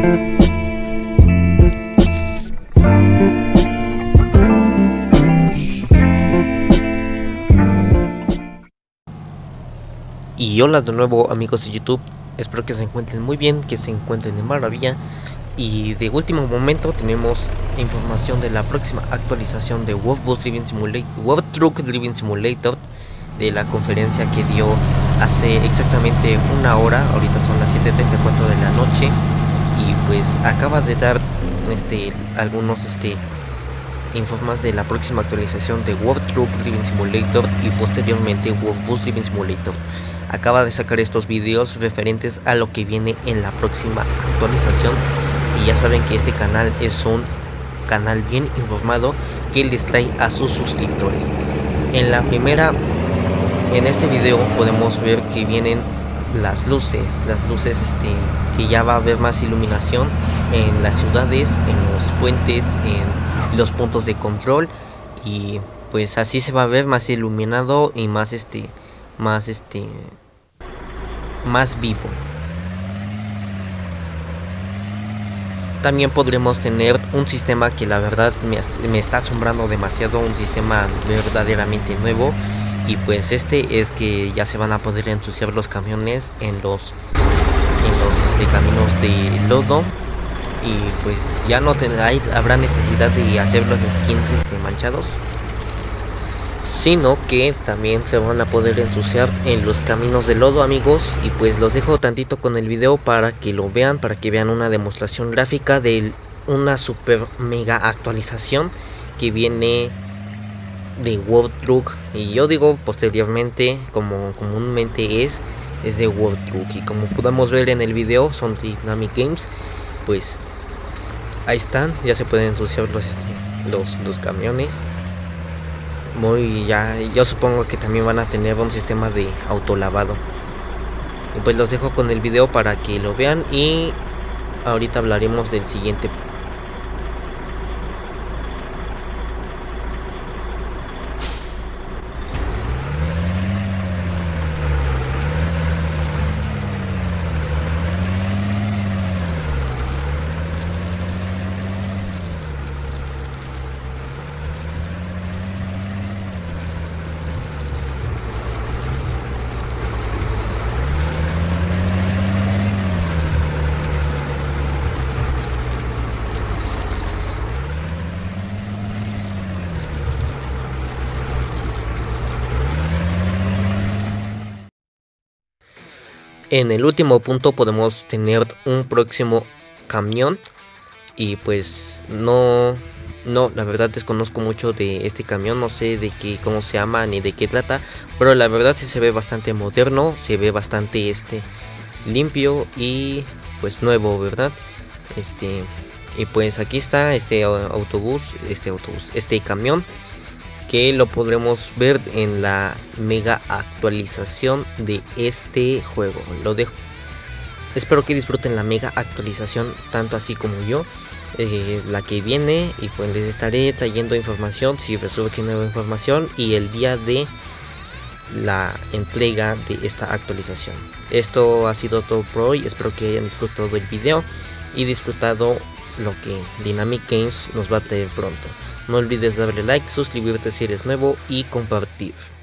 Y hola de nuevo amigos de YouTube, espero que se encuentren muy bien, que se encuentren de maravilla. Y de último momento tenemos información de la próxima actualización de Wolf Truck Driving Simulator, de la conferencia que dio hace exactamente una hora. Ahorita son las 7:34 de la noche y pues acaba de dar algunos informes de la próxima actualización de Wolf Truck Driving Simulator y posteriormente Wolf Bus Driving Simulator. Acaba de sacar estos videos referentes a lo que viene en la próxima actualización, y ya saben que este canal es un canal bien informado que les trae a sus suscriptores. En este video podemos ver que vienen las luces que ya va a haber más iluminación en las ciudades, en los puentes, en los puntos de control, y pues así se va a ver más iluminado y más vivo. También podremos tener un sistema que la verdad me está asombrando demasiado, un sistema verdaderamente nuevo, y pues es que ya se van a poder ensuciar los camiones en los caminos de lodo, y pues ya no habrá necesidad de hacer los skins manchados, sino que también se van a poder ensuciar en los caminos de lodo, amigos. Y pues los dejo tantito con el video para que lo vean, para que vean una demostración gráfica de una super mega actualización que viene de Wolf Truck. Y yo digo posteriormente, como comúnmente es de Wolf Truck, y como podemos ver en el video son Dynamic Games. Pues ahí están, ya se pueden ensuciar los camiones. Yo supongo que también van a tener un sistema de autolavado. Y pues los dejo con el video para que lo vean, y ahorita hablaremos del siguiente punto. En el último punto podemos tener un próximo camión, y pues no, la verdad desconozco mucho de este camión, no sé cómo se llama ni de qué trata, pero la verdad sí se ve bastante moderno, se ve bastante limpio y pues nuevo, ¿verdad? Y pues aquí está este camión, que lo podremos ver en la mega actualización de este juego. Lo dejo. Espero que disfruten la mega actualización tanto así como yo, la que viene, y pues les estaré trayendo información si resurge nueva información y el día de la entrega de esta actualización. Esto ha sido todo por hoy, espero que hayan disfrutado del video y disfrutado lo que Dynamic Games nos va a traer pronto. No olvides darle like, suscribirte si eres nuevo y compartir.